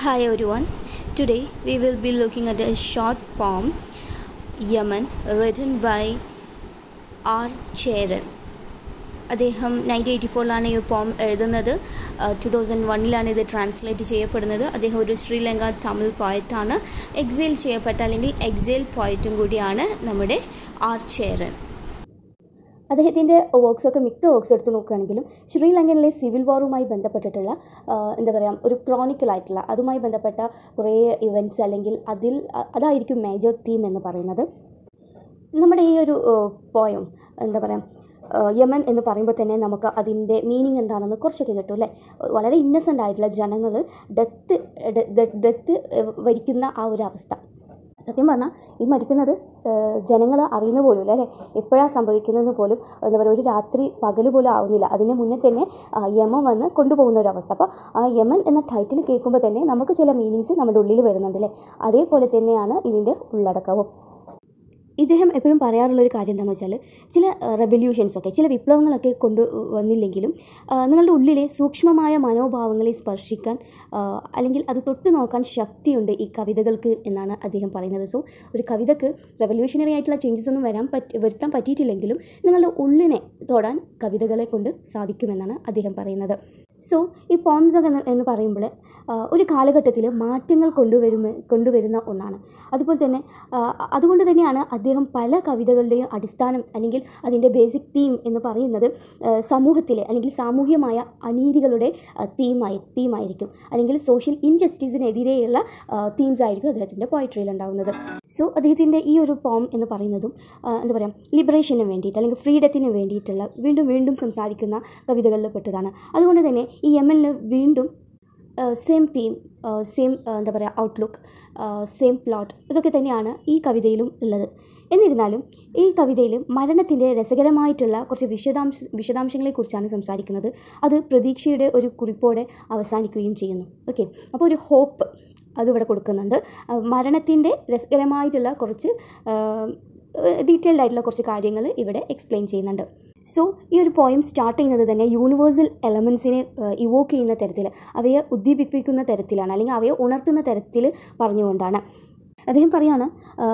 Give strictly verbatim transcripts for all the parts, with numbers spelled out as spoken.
Hi everyone. Today we will be looking at a short poem, Yaman, written by R. Cheran. അദ്ദേഹം nineteen eighty ഫോറിലാണ് ഈ poem എഴുതുന്നത്. Two thousand വണ്ണിലാണ് ഇത് translate ചെയ്യപ്പെടുന്നത്. അദ്ദേഹം ഒരു ശ്രീലങ്ക തമിഴ് പോയറ്റാണ്. എക്സൈൽ ചെയ്യപ്പെട്ട അല്ലെങ്കിൽ എക്സൈൽ പോയറ്റും കൂടിയാണ് നമ്മുടെ ആർ ചേരൻ. അദ്ദേഹത്തിൻ്റെ വർക്ക്സൊക്കെ മിക്ക വർക്ക്സ് എടുത്ത് നോക്കുകയാണെങ്കിലും ശ്രീലങ്കയിലെ സിവിൽ വാറുമായി ബന്ധപ്പെട്ടിട്ടുള്ള എന്താ പറയുക ഒരു ക്രോണിക്കലായിട്ടുള്ള അതുമായി ബന്ധപ്പെട്ട കുറേ ഇവൻറ്റ്സ് അല്ലെങ്കിൽ അതിൽ അതായിരിക്കും മേജർ തീം എന്ന് പറയുന്നത്. നമ്മുടെ ഈ ഒരു പോയം എന്താ പറയുക യമൻ എന്ന് പറയുമ്പോൾ തന്നെ നമുക്ക് അതിൻ്റെ മീനിങ് എന്താണെന്ന് കുറച്ചൊക്കെ കിട്ടും അല്ലേ. വളരെ ഇന്നസെൻ്റ് ആയിട്ടുള്ള ജനങ്ങൾ ഡെത്ത് ഡെത്ത് വരിക്കുന്ന ആ ഒരു അവസ്ഥ. സത്യം പറഞ്ഞാൽ ഈ മരിക്കുന്നത് ജനങ്ങൾ അറിയുന്ന പോലും അല്ലേ, എപ്പോഴാണ് സംഭവിക്കുന്നതെന്ന് പോലും എന്താ പറയുക ഒരു രാത്രി പകൽ പോലും ആവുന്നില്ല. അതിന് മുന്നേ തന്നെ യമൻ വന്ന് കൊണ്ടുപോകുന്ന ഒരു അവസ്ഥ. അപ്പോൾ ആ യമൻ എന്ന ടൈറ്റിൽ കേൾക്കുമ്പോൾ തന്നെ നമുക്ക് ചില മീനിങ്സ് നമ്മുടെ ഉള്ളിൽ വരുന്നുണ്ട് അല്ലേ. അതേപോലെ തന്നെയാണ് ഇതിൻ്റെ ഉള്ളടക്കവും. ഇദ്ദേഹം എപ്പോഴും പറയാറുള്ളൊരു കാര്യം എന്താണെന്ന് വെച്ചാൽ ചില റെവല്യൂഷൻസൊക്കെ ചില വിപ്ലവങ്ങളൊക്കെ കൊണ്ട് വന്നില്ലെങ്കിലും നിങ്ങളുടെ ഉള്ളിലെ സൂക്ഷ്മമായ മനോഭാവങ്ങളെ സ്പർശിക്കാൻ അല്ലെങ്കിൽ അത് തൊട്ട് നോക്കാൻ ശക്തിയുണ്ട് ഈ കവിതകൾക്ക് എന്നാണ് അദ്ദേഹം പറയുന്നത്. സോ ഒരു കവിതയ്ക്ക് റെവല്യൂഷണറി ആയിട്ടുള്ള ചേഞ്ചസ് ഒന്നും വരാൻ പറ്റി വരുത്താൻ പറ്റിയിട്ടില്ലെങ്കിലും നിങ്ങളുടെ ഉള്ളിനെ തൊടാൻ കവിതകളെ കൊണ്ട് സാധിക്കുമെന്നാണ് അദ്ദേഹം പറയുന്നത്. സോ ഈ പോംസ് ഒക്കെ എന്ന് പറയുമ്പോൾ ഒരു കാലഘട്ടത്തിൽ മാറ്റങ്ങൾ കൊണ്ടുവരുന്ന കൊണ്ടുവരുന്ന ഒന്നാണ്. അതുപോലെ തന്നെ അതുകൊണ്ട് തന്നെയാണ് അദ്ദേഹം പല കവിതകളുടെയും അടിസ്ഥാനം അല്ലെങ്കിൽ അതിൻ്റെ ബേസിക് തീം എന്ന് പറയുന്നത് സമൂഹത്തിലെ അല്ലെങ്കിൽ സാമൂഹ്യമായ അനീതികളുടെ തീമായി തീമായിരിക്കും അല്ലെങ്കിൽ സോഷ്യൽ ഇൻജസ്റ്റിസിനെതിരെയുള്ള തീംസ് ആയിരിക്കും അദ്ദേഹത്തിൻ്റെ പോയട്രിയിൽ ഉണ്ടാകുന്നത്. സോ അദ്ദേഹത്തിൻ്റെ ഈ ഒരു പോം എന്ന് പറയുന്നതും എന്താ പറയുക ലിബറേഷന് വേണ്ടിയിട്ട് അല്ലെങ്കിൽ ഫ്രീഡത്തിന് വേണ്ടിയിട്ടുള്ള വീണ്ടും വീണ്ടും സംസാരിക്കുന്ന കവിതകളിൽ പെട്ടതാണ്. അതുകൊണ്ട് തന്നെ ഈ യമനിൽ വീണ്ടും സെയിം തീം സെയിം എന്താ പറയുക ഔട്ട്ലുക്ക് സെയിം പ്ലോട്ട് ഇതൊക്കെ തന്നെയാണ് ഈ കവിതയിലും ഉള്ളത്. എന്നിരുന്നാലും ഈ കവിതയിൽ മരണത്തിൻ്റെ രസകരമായിട്ടുള്ള കുറച്ച് വിശദാംശ വിശദാംശങ്ങളെക്കുറിച്ചാണ് സംസാരിക്കുന്നത്. അത് പ്രതീക്ഷയുടെ ഒരു കുറിപ്പോടെ അവസാനിക്കുകയും ചെയ്യുന്നു. ഓക്കെ, അപ്പോൾ ഒരു ഹോപ്പ് അതിവിടെ കൊടുക്കുന്നുണ്ട്. മരണത്തിൻ്റെ രസകരമായിട്ടുള്ള കുറച്ച് ഡീറ്റെയിൽഡ് ആയിട്ടുള്ള കുറച്ച് കാര്യങ്ങൾ ഇവിടെ എക്സ്പ്ലെയിൻ ചെയ്യുന്നുണ്ട്. സോ ഈ ഒരു പോയം സ്റ്റാർട്ട് ചെയ്യുന്നത് തന്നെ യൂണിവേഴ്സൽ എലമെൻസിനെ ഇവോക്ക് ചെയ്യുന്ന തരത്തിൽ അവയെ ഉദ്ദീപിപ്പിക്കുന്ന തരത്തിലാണ് അല്ലെങ്കിൽ അവയെ ഉണർത്തുന്ന തരത്തിൽ പറഞ്ഞുകൊണ്ടാണ്. അദ്ദേഹം പറയുകയാണ്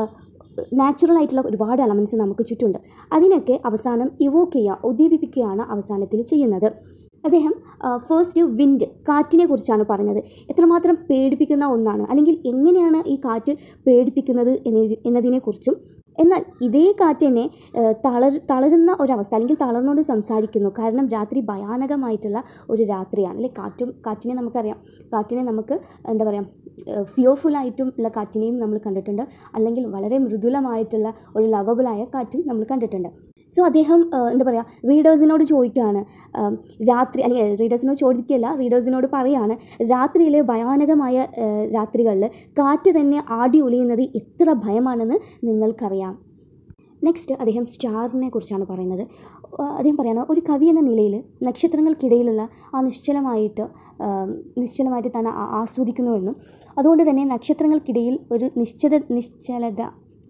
നാച്ചുറൽ ആയിട്ടുള്ള ഒരുപാട് എലമെൻറ്റ്സ് നമുക്ക് ചുറ്റുമുണ്ട്, അതിനൊക്കെ അവസാനം ഇവോക്ക് ചെയ്യുക ഉദ്ദീപിപ്പിക്കുകയാണ് അവസാനത്തിൽ ചെയ്യുന്നത്. അദ്ദേഹം ഫസ്റ്റ് വിൻഡ് കാറ്റിനെ കുറിച്ചാണ് പറഞ്ഞത്. എത്രമാത്രം പേടിപ്പിക്കുന്ന ഒന്നാണ് അല്ലെങ്കിൽ എങ്ങനെയാണ് ഈ കാറ്റ് പേടിപ്പിക്കുന്നത് എന്നതിനെക്കുറിച്ചും, എന്നാൽ ഇതേ കാറ്റ് തന്നെ തളർ തളരുന്ന ഒരവസ്ഥ അല്ലെങ്കിൽ തളർന്നുകൊണ്ട് സംസാരിക്കുന്നു. കാരണം രാത്രി ഭയാനകമായിട്ടുള്ള ഒരു രാത്രിയാണ് അല്ലെ. കാറ്റും കാറ്റിനെ നമുക്കറിയാം, കാറ്റിനെ നമുക്ക് എന്താ പറയുക ഫിയോർഫുള്ളായിട്ടും ഉള്ള കാറ്റിനെയും നമ്മൾ കണ്ടിട്ടുണ്ട്, അല്ലെങ്കിൽ വളരെ മൃദുലമായിട്ടുള്ള ഒരു ലവബിളായ കാറ്റും നമ്മൾ കണ്ടിട്ടുണ്ട്. സോ അദ്ദേഹം എന്താ പറയുക റീഡേഴ്സിനോട് ചോദിക്കുകയാണ് രാത്രി അല്ലെങ്കിൽ റീഡേഴ്സിനോട് ചോദിക്കുകയല്ല റീഡേഴ്സിനോട് പറയുകയാണ് രാത്രിയിലെ ഭയാനകമായ രാത്രികളിൽ കാറ്റ് തന്നെ ആടി ഒലിയുന്നത് എത്ര ഭയമാണെന്ന് നിങ്ങൾക്കറിയാം. നെക്സ്റ്റ് അദ്ദേഹം സ്റ്റാറിനെ കുറിച്ചാണ് പറയുന്നത്. അദ്ദേഹം പറയുന്നത് ഒരു കവി എന്ന നിലയിൽ നക്ഷത്രങ്ങൾക്കിടയിലുള്ള ആ നിശ്ചലമായിട്ട് നിശ്ചലമായിട്ട് തന്നെ ആസ്വദിക്കുന്നുവെന്നും അതുകൊണ്ട് തന്നെ നക്ഷത്രങ്ങൾക്കിടയിൽ ഒരു നിശ്ചല നിശ്ചലത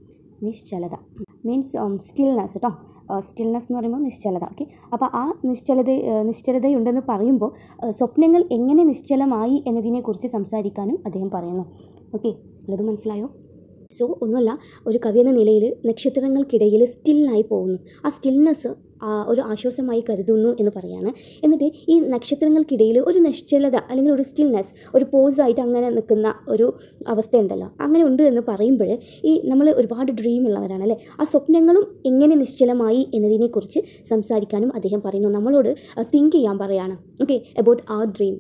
നിശ്ചലത മീൻസ് സ്റ്റിൽനെസ് കേട്ടോ. സ്റ്റിൽനെസ് എന്ന് പറയുമ്പോൾ നിശ്ചലത. ഓക്കെ, അപ്പോൾ ആ നിശ്ചലത നിശ്ചലതയുണ്ടെന്ന് പറയുമ്പോൾ സ്വപ്നങ്ങൾ എങ്ങനെ നിശ്ചലമായി എന്നതിനെക്കുറിച്ച് സംസാരിക്കാനും അദ്ദേഹം പറയുന്നു. ഓക്കെ, ഉള്ളത് മനസ്സിലായോ? സോ ഒന്നുമല്ല, ഒരു കവി എന്ന നിലയിൽ നക്ഷത്രങ്ങൾക്കിടയിൽ സ്റ്റില്ലായി പോകുന്നു. ആ സ്റ്റിൽനെസ് ഒരു ആശ്വാസമായി കരുതുന്നു എന്ന് പറയാണ്. എന്നിട്ട് ഈ നക്ഷത്രങ്ങൾക്കിടയിൽ ഒരു നിശ്ചലത അല്ലെങ്കിൽ ഒരു സ്റ്റിൽനെസ് ഒരു പോസായിട്ട് അങ്ങനെ നിൽക്കുന്ന ഒരു അവസ്ഥയുണ്ടല്ലോ, അങ്ങനെ ഉണ്ട് എന്ന് പറയുമ്പോൾ ഈ നമ്മൾ ഒരുപാട് ഡ്രീം ഉള്ളവരാണ് അല്ലേ. ആ സ്വപ്നങ്ങളും എങ്ങനെ നിശ്ചലമായി എന്നതിനെക്കുറിച്ച് സംസാരിക്കാനും അദ്ദേഹം പറയുന്നു. നമ്മളോട് തിങ്ക് ചെയ്യാൻ പറയാണ്. Okay, about our dream.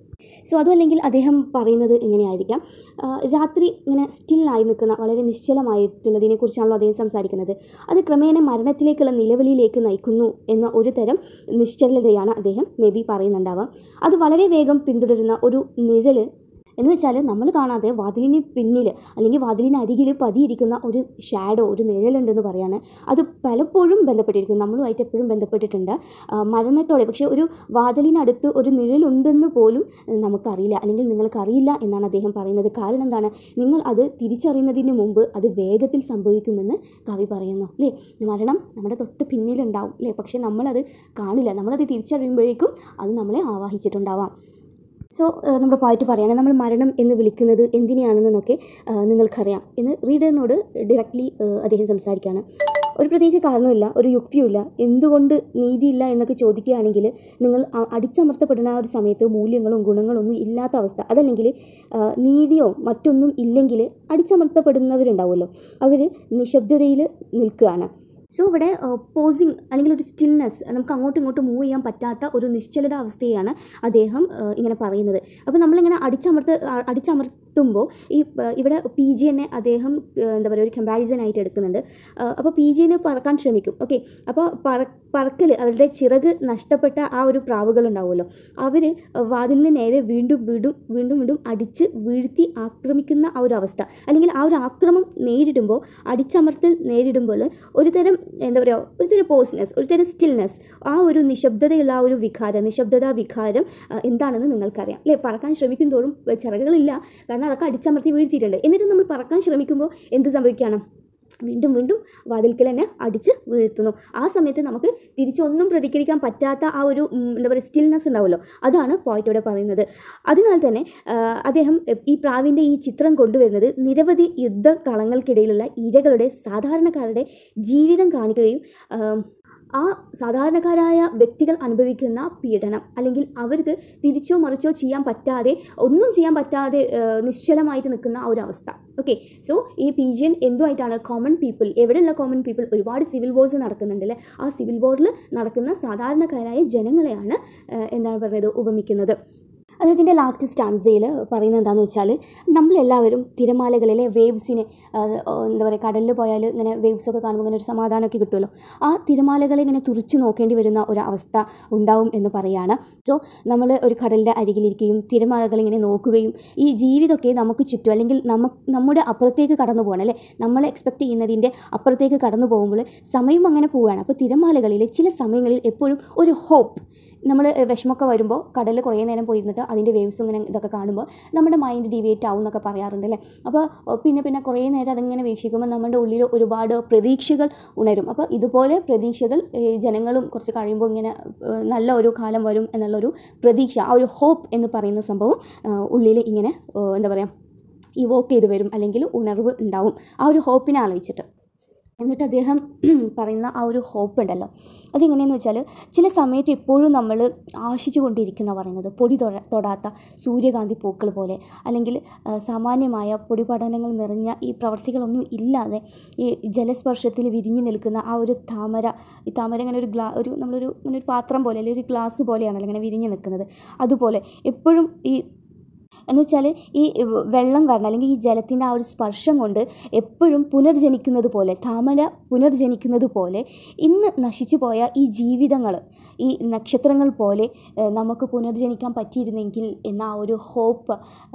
So അതുമല്ലെങ്കിൽ അദ്ദേഹം പറയുന്നത് എങ്ങനെയായിരിക്കാം, രാത്രി ഇങ്ങനെ സ്റ്റില്ലായി നിൽക്കുന്ന വളരെ നിശ്ചലമായിട്ടുള്ളതിനെക്കുറിച്ചാണല്ലോ അദ്ദേഹം സംസാരിക്കുന്നത്. അത് ക്രമേണ മരണത്തിലേക്കുള്ള നിലവിളിയിലേക്ക് നയിക്കുന്നു എന്ന ഒരു തരം നിശ്ചലതയാണ് അദ്ദേഹം മേ ബി പറയുന്നുണ്ടാവാം. അത് വളരെ വേഗം പിന്തുടരുന്ന ഒരു നിഴൽ എന്ന് വെച്ചാൽ നമ്മൾ കാണാതെ വാതിലിന് പിന്നിൽ അല്ലെങ്കിൽ വാതിലിന് അരികിൽ പതിയിരിക്കുന്ന ഒരു ഷാഡോ ഒരു നിഴലുണ്ടെന്ന് പറയാണ്. അത് പലപ്പോഴും ബന്ധപ്പെട്ടിരിക്കുന്നു, നമ്മളുമായിട്ട് എപ്പോഴും ബന്ധപ്പെട്ടിട്ടുണ്ട് മരണത്തോടെ. പക്ഷേ ഒരു വാതിലിനടുത്ത് ഒരു നിഴലുണ്ടെന്ന് പോലും നമുക്കറിയില്ല അല്ലെങ്കിൽ നിങ്ങൾക്കറിയില്ല എന്നാണ് അദ്ദേഹം പറയുന്നത്. കാരണം എന്താണ്, നിങ്ങൾ അത് തിരിച്ചറിയുന്നതിന് മുമ്പ് അത് വേഗത്തിൽ സംഭവിക്കുമെന്ന് കവി പറയുന്നു അല്ലേ. മരണം നമ്മുടെ തൊട്ട് പിന്നിലുണ്ടാവും അല്ലേ, പക്ഷേ നമ്മളത് കാണില്ല. നമ്മളത് തിരിച്ചറിയുമ്പോഴേക്കും അത് നമ്മളെ ആവാഹിച്ചിട്ടുണ്ടാവാം. സോ നമ്മുടെ പോയിട്ട് പറയുകയാണ് നമ്മൾ മരണം എന്ന് വിളിക്കുന്നത് എന്തിനെയാണെന്നൊക്കെ നിങ്ങൾക്കറിയാം എന്ന് റീഡറിനോട് ഡയറക്റ്റ്ലി അദ്ദേഹം സംസാരിക്കുകയാണ്. ഒരു പ്രത്യേകിച്ച് കാരണമില്ല, ഒരു യുക്തിയുമില്ല, എന്തുകൊണ്ട് നീതിയില്ല എന്നൊക്കെ ചോദിക്കുകയാണെങ്കിൽ നിങ്ങൾ അടിച്ചമർത്തപ്പെടുന്ന ആ ഒരു സമയത്ത് മൂല്യങ്ങളും ഗുണങ്ങളൊന്നും ഇല്ലാത്ത അവസ്ഥ, അതല്ലെങ്കിൽ നീതിയോ മറ്റൊന്നും ഇല്ലെങ്കിൽ അടിച്ചമർത്തപ്പെടുന്നവരുണ്ടാവുമല്ലോ, അവർ നിശബ്ദതയിൽ നിൽക്കുകയാണ്. സോ ഇവിടെ പോസിങ് അല്ലെങ്കിൽ ഒരു സ്റ്റിൽനെസ്, നമുക്ക് അങ്ങോട്ടും ഇങ്ങോട്ടും മൂവ് ചെയ്യാൻ പറ്റാത്ത ഒരു നിശ്ചലത അവസ്ഥയാണ് അദ്ദേഹം ഇങ്ങനെ പറയുന്നത്. അപ്പോൾ നമ്മളിങ്ങനെ അടിച്ചമർത്ത് അടിച്ചമർത്തുമ്പോൾ ഈ ഇവിടെ പി ജി എന്നെ അദ്ദേഹം എന്താ പറയുക ഒരു കമ്പാരിസൺ ആയിട്ട് എടുക്കുന്നുണ്ട്. അപ്പോൾ പി ജിനെ പറക്കാൻ ശ്രമിക്കും. ഓക്കെ, അപ്പോൾ പറ പറക്കൽ അവരുടെ ചിറക് നഷ്ടപ്പെട്ട ആ ഒരു പ്രാവുകളുണ്ടാവുമല്ലോ, അവർ വാതിലിന് നേരെ വീണ്ടും വീണ്ടും വീണ്ടും വീണ്ടും അടിച്ച് വീഴ്ത്തി ആക്രമിക്കുന്ന ആ ഒരു അവസ്ഥ, അല്ലെങ്കിൽ ആ ഒരു ആക്രമം നേരിടുമ്പോൾ, അടിച്ചമർത്തൽ നേരിടുമ്പോൾ ഒരു തരം എന്താ പറയുക ഒരു തരം പോസ്നെസ്, ഒരു തരം സ്റ്റിൽനെസ്, ആ ഒരു നിശബ്ദതയുള്ള ആ ഒരു വികാരം, നിശബ്ദത വികാരം എന്താണെന്ന് നിങ്ങൾക്കറിയാം അല്ലേ. പറക്കാൻ ശ്രമിക്കും തോറും ചിറകുകളില്ല, കാരണം അതൊക്കെ അടിച്ചമർത്തി വീഴ്ത്തിയിട്ടുണ്ട്. എന്നിട്ട് നമ്മൾ പറക്കാൻ ശ്രമിക്കുമ്പോൾ എന്ത് സംഭവിക്കുകയാണ്? വീണ്ടും വീണ്ടും വാതിൽക്കൽ തന്നെ അടിച്ച് വീഴ്ത്തുന്നു. ആ സമയത്ത് നമുക്ക് തിരിച്ചൊന്നും പ്രതികരിക്കാൻ പറ്റാത്ത ആ ഒരു എന്താ പറയുക സ്റ്റിൽനെസ് ഉണ്ടാവുമല്ലോ, അതാണ് പോയിറ്റ് ഇവിടെ പറയുന്നത്. അതിനാൽ തന്നെ അദ്ദേഹം ഈ പ്രാവിൻ്റെ ഈ ചിത്രം കൊണ്ടുവരുന്നത് നിരവധി യുദ്ധകളങ്ങൾക്കിടയിലുള്ള ഇരകളുടെ, സാധാരണക്കാരുടെ ജീവിതം കാണിക്കുകയും ആ സാധാരണക്കാരായ വ്യക്തികൾ അനുഭവിക്കുന്ന പീഡനം, അല്ലെങ്കിൽ അവർക്ക് തിരിച്ചോ മറിച്ചോ ചെയ്യാൻ പറ്റാതെ, ഒന്നും ചെയ്യാൻ പറ്റാതെ നിശ്ചലമായിട്ട് നിൽക്കുന്ന ആ ഒരു അവസ്ഥ. ഓക്കെ, സോ ഈ പീജിയൻ എന്തുമായിട്ടാണ് കോമൺ പീപ്പിൾ, എവിടെയുള്ള കോമൺ പീപ്പിൾ, ഒരുപാട് സിവിൽ വാർസ് നടക്കുന്നുണ്ടല്ലേ, ആ സിവിൽ വാറിൽ നടക്കുന്ന സാധാരണക്കാരായ ജനങ്ങളെയാണ് എന്താണ് പറയുന്നത് ഉപമിക്കുന്നത്. അദ്ദേഹത്തിൻ്റെ ലാസ്റ്റ് സ്റ്റാൻസയിൽ പറയുന്നത് എന്താണെന്ന് വെച്ചാൽ, നമ്മളെല്ലാവരും തിരമാലകളിലെ വേവ്സിനെ എന്താ പറയുക കടലിൽ പോയാൽ ഇങ്ങനെ വേവ്സൊക്കെ കാണുമ്പോൾ ഇങ്ങനെ ഒരു സമാധാനമൊക്കെ കിട്ടുമല്ലോ, ആ തിരമാലകളെ ഇങ്ങനെ തുറിച്ച് നോക്കേണ്ടി വരുന്ന ഒരു അവസ്ഥ ഉണ്ടാവും എന്ന് പറയുകയാണ്. സോ നമ്മൾ ഒരു കടലിൻ്റെ അരികിലിരിക്കുകയും തിരമാലകളിങ്ങനെ നോക്കുകയും ഈ ജീവിതമൊക്കെ നമുക്ക് ചുറ്റും, അല്ലെങ്കിൽ നമുക്ക് നമ്മുടെ അപ്പുറത്തേക്ക് കടന്നു പോകണം അല്ലേ, നമ്മൾ എക്സ്പെക്റ്റ് ചെയ്യുന്നതിൻ്റെ അപ്പുറത്തേക്ക് കടന്നു പോകുമ്പോൾ സമയം അങ്ങനെ പോവുകയാണ്. അപ്പോൾ തിരമാലകളിൽ ചില സമയങ്ങളിൽ എപ്പോഴും ഒരു ഹോപ്പ്, നമ്മൾ വിഷമമൊക്കെ വരുമ്പോൾ കടലിൽ കുറേ നേരം പോയിരുന്നിട്ട് അതിൻ്റെ വേവ്സും ഇങ്ങനെ ഇതൊക്കെ കാണുമ്പോൾ നമ്മുടെ മൈൻഡ് ഡിവിയേറ്റ് ആവും എന്നൊക്കെ പറയാറുണ്ട് അല്ലേ. അപ്പോൾ പിന്നെ പിന്നെ കുറേ നേരം അതിങ്ങനെ വീക്ഷിക്കുമ്പോൾ നമ്മുടെ ഉള്ളിൽ ഒരുപാട് പ്രതീക്ഷകൾ ഉണരും. അപ്പോൾ ഇതുപോലെ പ്രതീക്ഷകൾ ജനങ്ങളും കുറച്ച് കഴിയുമ്പോൾ ഇങ്ങനെ നല്ല ഒരു കാലം വരും എന്നുള്ളൊരു പ്രതീക്ഷ, ആ ഒരു ഹോപ്പ് എന്ന് പറയുന്ന സംഭവം ഉള്ളിൽ ഇങ്ങനെ എന്താ പറയുക ഇവോക്ക് ചെയ്ത് വരും, അല്ലെങ്കിൽ ഉണർവ് ഉണ്ടാവും ആ ഒരു ഹോപ്പിനെ ആലോചിച്ചിട്ട്. എന്നിട്ട് അദ്ദേഹം പറയുന്ന ആ ഒരു ഹോപ്പ് ഉണ്ടല്ലോ, അതെങ്ങനെയെന്ന് വെച്ചാൽ, ചില സമയത്ത് എപ്പോഴും നമ്മൾ ആശിച്ചു കൊണ്ടിരിക്കുന്ന പറയുന്നത് പൊടി തൊട തൊടാത്ത സൂര്യകാന്തി പൂക്കൾ പോലെ, അല്ലെങ്കിൽ സാമാന്യമായ പൊടിപടലങ്ങൾ നിറഞ്ഞ ഈ പ്രവർത്തികളൊന്നും ഇല്ലാതെ ഈ ജലസ്പർശത്തിൽ വിരിഞ്ഞു നിൽക്കുന്ന ആ ഒരു താമര, ഈ താമര ഇങ്ങനെ ഒരു ഗ്ലാ ഒരു നമ്മളൊരു ഇങ്ങനെ ഒരു പാത്രം പോലെ, അല്ലെങ്കിൽ ഒരു ഗ്ലാസ് പോലെയാണല്ലോ ഇങ്ങനെ വിരിഞ്ഞു നിൽക്കുന്നത്, അതുപോലെ എപ്പോഴും ഈ എന്ന് വെച്ചാൽ ഈ വെള്ളം കാരണം, അല്ലെങ്കിൽ ഈ ജലത്തിൻ്റെ ആ ഒരു സ്പർശം കൊണ്ട് എപ്പോഴും പുനർജനിക്കുന്നത് പോലെ, താമര പുനർജനിക്കുന്നത് പോലെ ഇന്ന് നശിച്ചു പോയ ഈ ജീവിതങ്ങൾ, ഈ നക്ഷത്രങ്ങൾ പോലെ നമുക്ക് പുനർജനിക്കാൻ പറ്റിയിരുന്നെങ്കിൽ എന്ന ആ ഒരു ഹോപ്പ്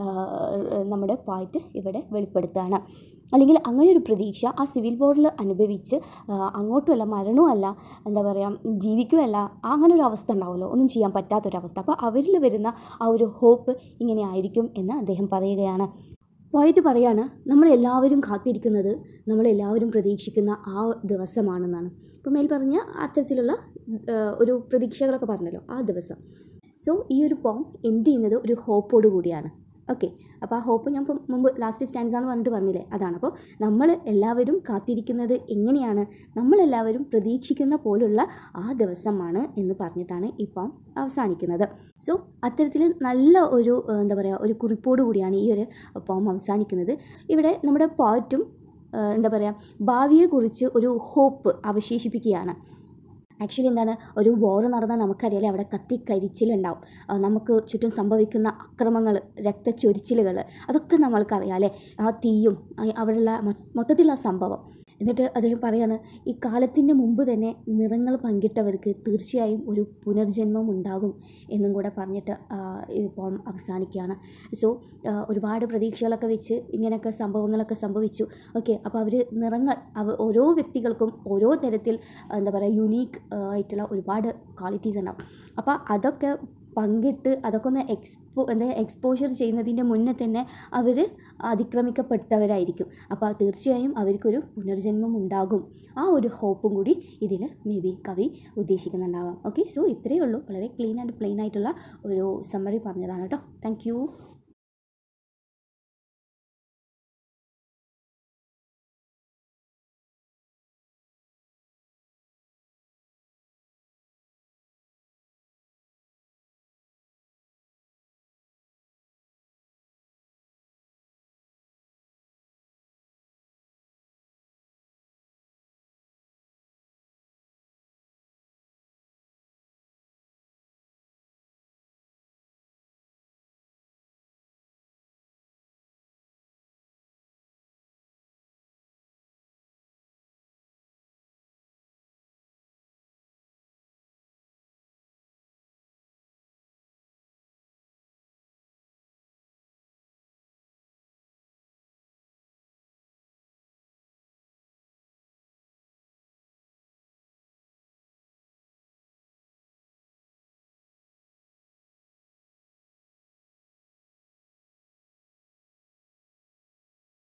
നമ്മുടെ പോയിറ്റ് ഇവിടെ വെളിപ്പെടുത്തുകയാണ്. അല്ലെങ്കിൽ അങ്ങനെ ഒരു പ്രതീക്ഷ ആ സിവിൽ വാറിൽ അനുഭവിച്ച് അങ്ങോട്ടുമല്ല മരണവുമല്ല എന്താ പറയുക ജീവിക്കുകയല്ല, അങ്ങനെ ഒരു അവസ്ഥ ഉണ്ടാവുമല്ലോ, ഒന്നും ചെയ്യാൻ പറ്റാത്തൊരവസ്ഥ. അപ്പോൾ അവരിൽ വരുന്ന ആ ഒരു ഹോപ്പ് ഇങ്ങനെ ആയിരിക്കും എന്ന് അദ്ദേഹം പറയുകയാണ്. പോയിട്ട് പറയാണ്, നമ്മളെല്ലാവരും കാത്തിരിക്കുന്നത്, നമ്മളെല്ലാവരും പ്രതീക്ഷിക്കുന്ന ആ ദിവസമാണെന്നാണ്. ഇപ്പോൾ മേൽ പറഞ്ഞ അത്തരത്തിലുള്ള ഒരു പ്രതീക്ഷകളൊക്കെ പറഞ്ഞല്ലോ, ആ ദിവസം. സോ ഈ ഒരു പോം എൻഡ് ചെയ്യുന്നത് ഒരു ഹോപ്പോട് കൂടിയാണ്. ഓക്കെ, അപ്പോൾ ആ ഹോപ്പ് ഞാൻ ഇപ്പം മുമ്പ് ലാസ്റ്റ് സ്റ്റാൻസാന്ന് പറഞ്ഞിട്ട് പറഞ്ഞില്ലേ, അതാണ്. അപ്പോൾ നമ്മൾ എല്ലാവരും കാത്തിരിക്കുന്നത് എങ്ങനെയാണ്, നമ്മളെല്ലാവരും പ്രതീക്ഷിക്കുന്ന പോലുള്ള ആ ദിവസമാണ് എന്ന് പറഞ്ഞിട്ടാണ് ഇപ്പം അവസാനിക്കുന്നത്. സോ അത്തരത്തിൽ നല്ല ഒരു എന്താ പറയുക ഒരു കുറിപ്പോട് കൂടിയാണ് ഈ ഒരു പോം അവസാനിക്കുന്നത്. ഇവിടെ നമ്മുടെ പോയറ്റും എന്താ പറയുക ഭാവിയെക്കുറിച്ച് ഒരു ഹോപ്പ് അവശേഷിപ്പിക്കുകയാണ്. ആക്ച്വലി എന്താണ്, ഒരു വോർ നടന്നാൽ നമുക്കറിയാലേ അവിടെ കത്തിക്കരിച്ചിലുണ്ടാവും, നമുക്ക് ചുറ്റും സംഭവിക്കുന്ന അക്രമങ്ങൾ, രക്തച്ചൊരിച്ചിലുകൾ, അതൊക്കെ നമ്മൾക്കറിയാമല്ലേ, ആ തീയും അവിടെയുള്ള മൊത്തത്തിലുള്ള സംഭവം. എന്നിട്ട് അദ്ദേഹം പറയാണ്, ഈ കാലത്തിൻ്റെ മുമ്പ് തന്നെ നിറങ്ങൾ പങ്കിട്ടവർക്ക് തീർച്ചയായും ഒരു പുനർജന്മം ഉണ്ടാകും എന്നും കൂടെ പറഞ്ഞിട്ട് ഇപ്പം അവസാനിക്കുകയാണ്. സോ ഒരുപാട് പ്രതീക്ഷകളൊക്കെ വെച്ച് ഇങ്ങനെയൊക്കെ സംഭവങ്ങളൊക്കെ സംഭവിച്ചു. ഓക്കെ, അപ്പോൾ അവർ നിറങ്ങൾ അവ ഓരോ വ്യക്തികൾക്കും ഓരോ തരത്തിൽ എന്താ പറയുക യുണീക്ക് ആയിട്ടുള്ള ഒരുപാട് ക്വാളിറ്റീസ് ഉണ്ടാവും. അപ്പോൾ അതൊക്കെ പങ്കിട്ട് അതൊക്കെ ഒന്ന് എക്സ്പോ എന്താ എക്സ്പോഷർ ചെയ്യുന്നതിൻ്റെ മുന്നേ തന്നെ അവർ അതിക്രമിക്കപ്പെട്ടവരായിരിക്കും. അപ്പോൾ തീർച്ചയായും അവർക്കൊരു പുനർജന്മം ഉണ്ടാകും. ആ ഒരു ഹോപ്പും കൂടി ഇതിൽ മേ ബി കവി ഉദ്ദേശിക്കുന്നുണ്ടാവാം. ഓക്കെ, സോ ഇത്രയേ ഉള്ളൂ. വളരെ ക്ലീൻ ആൻഡ് പ്ലെയിൻ ആയിട്ടുള്ള ഒരു സമ്മറി പറഞ്ഞതാണ് കേട്ടോ. Thank U.